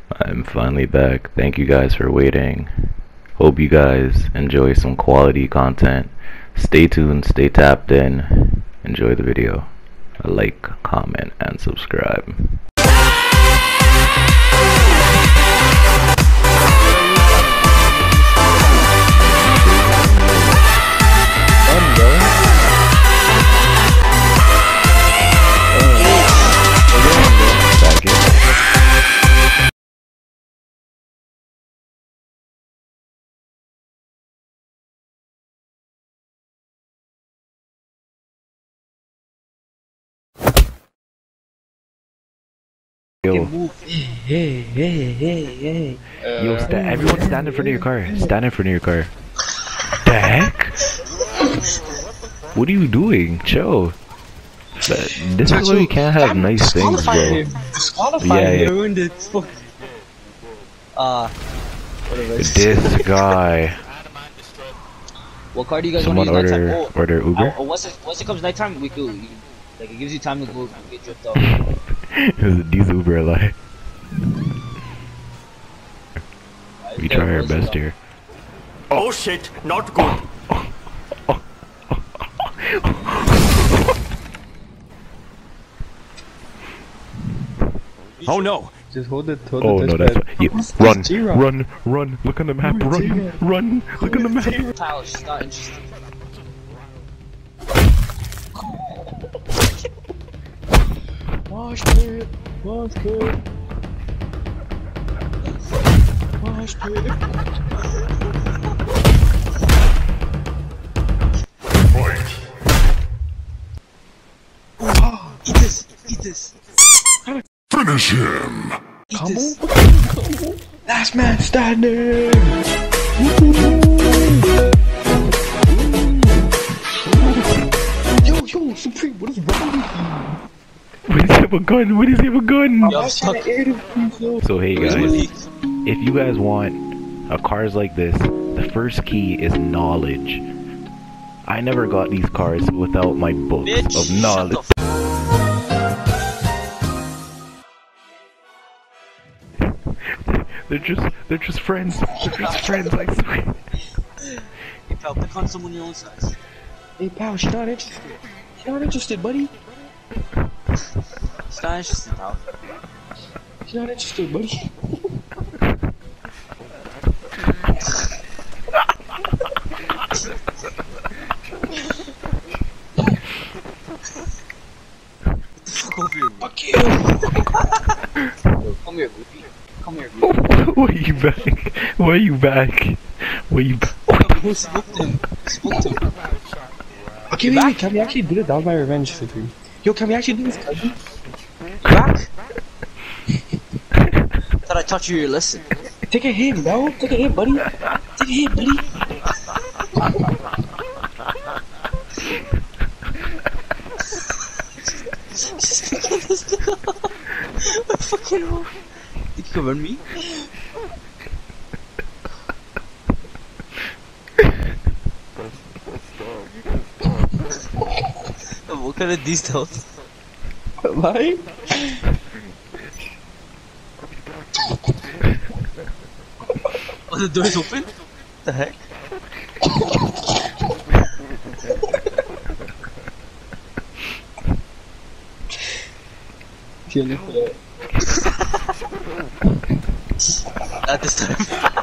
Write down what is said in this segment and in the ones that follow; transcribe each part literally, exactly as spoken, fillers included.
I'm finally back. Thank you guys for waiting. Hope you guys enjoy some quality content. Stay tuned, stay tapped in. Enjoy the video. Like, comment, and subscribe. Yo, hey, hey, hey, hey. Uh, Yo sta everyone stand in front of your car. Stand in front of your car. The heck? What are you doing? Chill. This is why we can't have nice things, bro. Disqualify yeah, him. yeah. Ruined it. Uh, this guy. What car do you guys Someone want to use order nighttime? Oh, order Uber. I, once it once it comes nighttime, we do. You, like it gives you time to go get dripped up. These Uber alive. We try our best here. Oh shit, not good. Oh no. Just hold it, hold Oh it. no, that's yeah. Run, run, run! Look on the map, run, run! Look on the map. Pal, she's not interested. Wash it, wash it, wash it. Oh, eat this, eat this. Finish him! Eat this. Last man standing! Yo, yo, Supreme, what is wrong with you? What is he have a gun? What is he have a gun? Yo, stuck. So hey guys, if you guys want a cars like this, the first key is knowledge. I never got these cars without my book Bitch, of knowledge. They're just, they're just friends. They're just friends, I swear. Hey pal, pick on someone your own size. Hey pal, she's not interested. She's not interested, buddy. She's not interested, pal. She's not interested, buddy. Fuck over here. Fuck you. Come here, Goofy. Come here, Goofy. Why are you back? Why are you back? Why are you back? Who smoked him? Smoked him. Okay, wait, wait, can we actually do it? That was my revenge, Supreme. Yo, can we actually do this, cousin? Back? Thought I taught you your lesson. Take a hit, bro. Take a hit, buddy. Take a hit, buddy. What fucking hell? You can run me? What kind of details? Why? Oh, the door is open? What the heck? Not this time.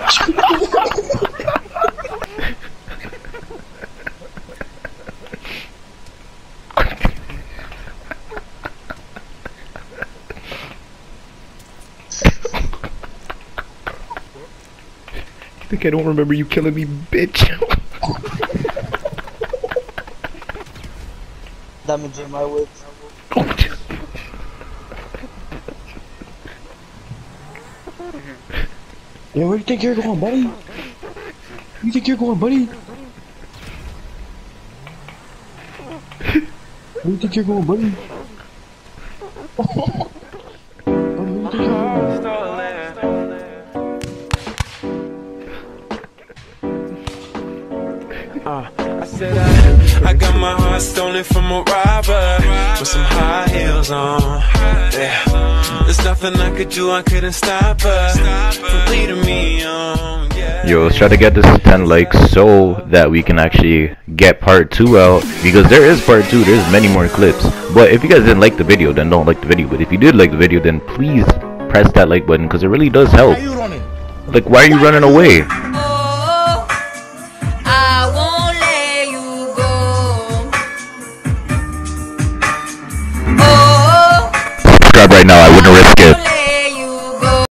I think I don't remember you killing me, bitch. Damage in my whip. Yeah, where do you think you're going, buddy? Where do you think you're going, buddy? Where do you think you're going, buddy? Buddy, where do you think you're going? Uh, I said I, I got my heart stolen from a robber with some high heels on. Yeah. There's nothing I could do, I couldn't stop her from leading me on. Yeah. Yo, let's try to get this to ten likes so that we can actually get part two out, because there is part two, there's many more clips. But if you guys didn't like the video, then don't like the video. But if you did like the video, then please press that like button, because it really does help. Like, why are you running away?